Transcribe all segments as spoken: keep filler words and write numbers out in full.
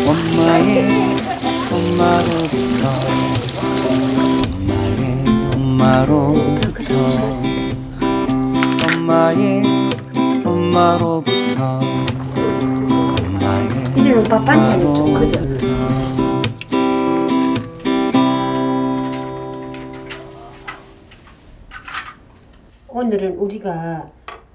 엄마의 엄마로부터 엄마의 엄마로부터 엄마의 엄마로부터 엄마의 이리는 밥 반찬이 좀 크다. 오늘은 우리가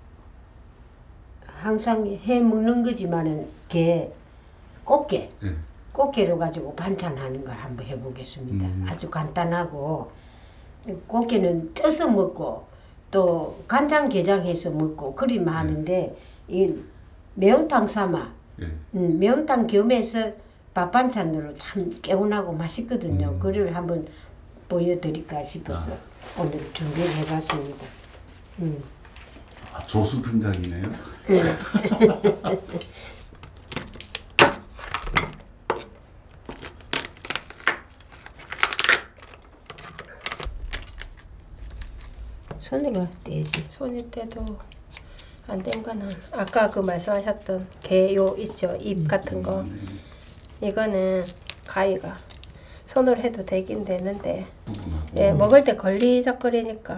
항상 해 먹는 거지만은 게 꽃게, 네. 꽃게로 가지고 반찬하는 걸 한번 해보겠습니다. 음. 아주 간단하고 꽃게는 쪄서 먹고 또 간장게장해서 먹고 그리면 하는데 이 매운탕 삼아 네. 음, 매운탕 겸해서 밥 반찬으로 참 개운하고 맛있거든요. 음. 그걸 한번 보여드릴까 싶어서 아. 오늘 준비를 해봤습니다. 음. 아, 조수 등장이네요. 음. 손으로 떼지. 손이 떼도 안 된 거는 아까 그 말씀하셨던 게요 있죠, 잎 같은 거. 이거는 가위가 손으로 해도 되긴 되는데 예, 먹을 때 걸리적거리니까.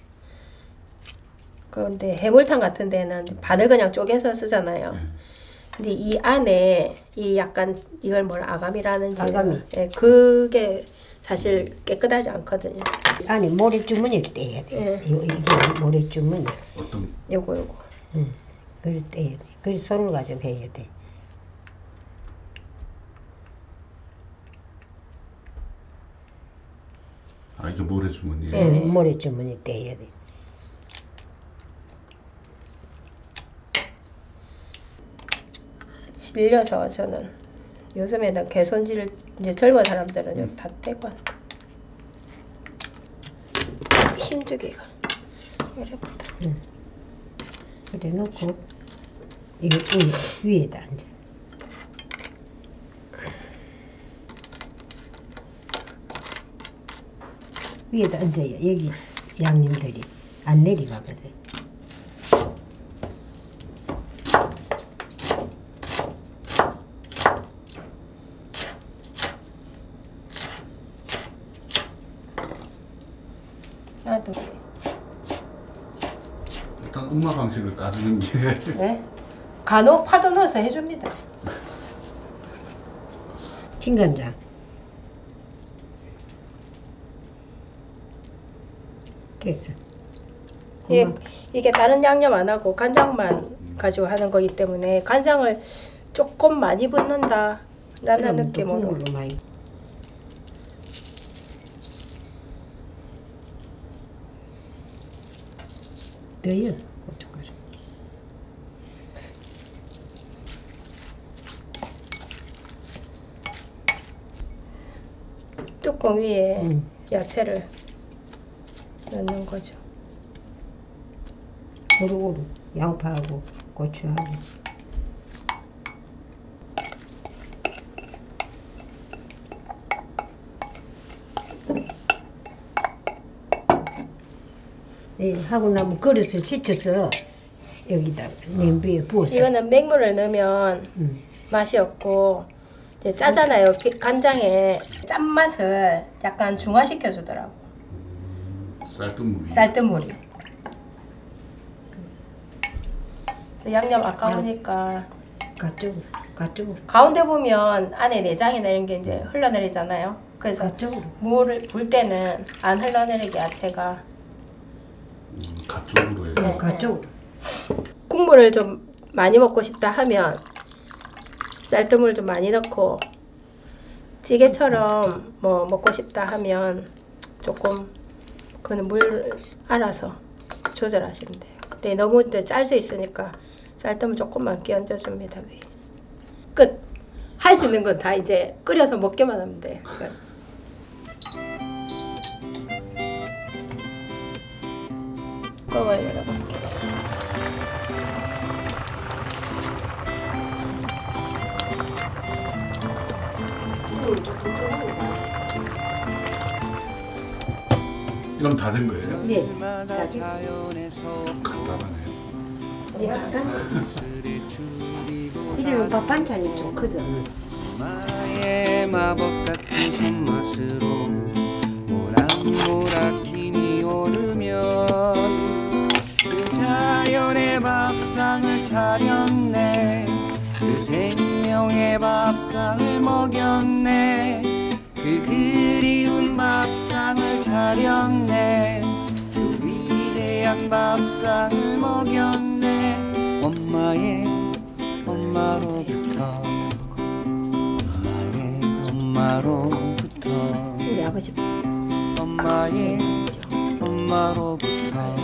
그런데 해물탕 같은 데는 반을 그냥 쪼개서 쓰잖아요. 근데 이 안에 이 약간 이걸 뭐라 아가미라는지 아가미. 예, 그게 사실 깨끗하지 않거든요. 아니 모래주머니를 떼야 돼. 예. 요, 이게 모래주머니. 어떤? 요거 요거. 응. 그걸 떼야 돼. 그걸 손을 가지고 해야 돼. 아 이게 모래주머니예요? 네. 응, 모래주머니 떼야 돼. 밀려서 저는 요즘에는 개손질 이제 젊은 사람들은 음. 다 떼고 힘주기가 어렵다. 응. 그래 놓고 이거 위에, 위에다 앉아. 위에다 앉아야 여기 양념들이 안 내려가거든. 나도 일단 엄마 방식을 따르는 게 네? 간혹 파도 넣어서 해줍니다. 진간장 됐어. 예, 이게 다른 양념 안 하고 간장만 가지고 하는 거기 때문에 간장을 조금 많이 붓는다 라는 느낌으로. 많이. 넣어요 고춧가루. 뚜껑 위에 음. 야채를 넣는 거죠. 고루고루 양파하고 고추하고. 네, 하고 나면 그릇을 씻어서 여기다 냄비에 부어서. 이거는 맹물을 넣으면 음. 맛이 없고 이제 짜잖아요. 간장에 짠맛을 약간 중화시켜 주더라고. 쌀뜨물이. 쌀뜨물이. 양념 아까우니까 가쪽으로, 가쪽으로. 가운데 보면 안에 내장이나 이런 게 이제 흘러내리잖아요. 그래서 가쪽으로. 물을 불 때는 안 흘러내리게 야채가. 음, 가쪽으로 해서. 네, 가쪽으로. 국물을 좀 많이 먹고 싶다 하면 쌀뜨물 좀 많이 넣고, 찌개처럼 뭐 먹고 싶다 하면 조금 그는 물 알아서 조절하시면 돼요. 근데 너무 짤 수 있으니까 쌀뜨물 조금만 끼얹어줍니다. 끝! 할 수 있는 건 다 이제 끓여서 먹기만 하면 돼. 끝. 뚜껑을 열어볼게요. 이건 다 된 거예요? 네, 다 됐어요. 좀 간단하네요. 네, 간단. 이러면 밥 반찬이 좀 크거든. 엄마의 마법 같은 손맛으로 모락모락 김이 오르면 그 자연의 밥상을 차렸네. 그 생명의 밥상을 먹였네. 그 그리운 밥상을 차렸네. 그 위대한 밥상을 먹였네. 엄마의 엄마로부터 엄마의 엄마로부터 우리 아버지 엄마의 엄마로부터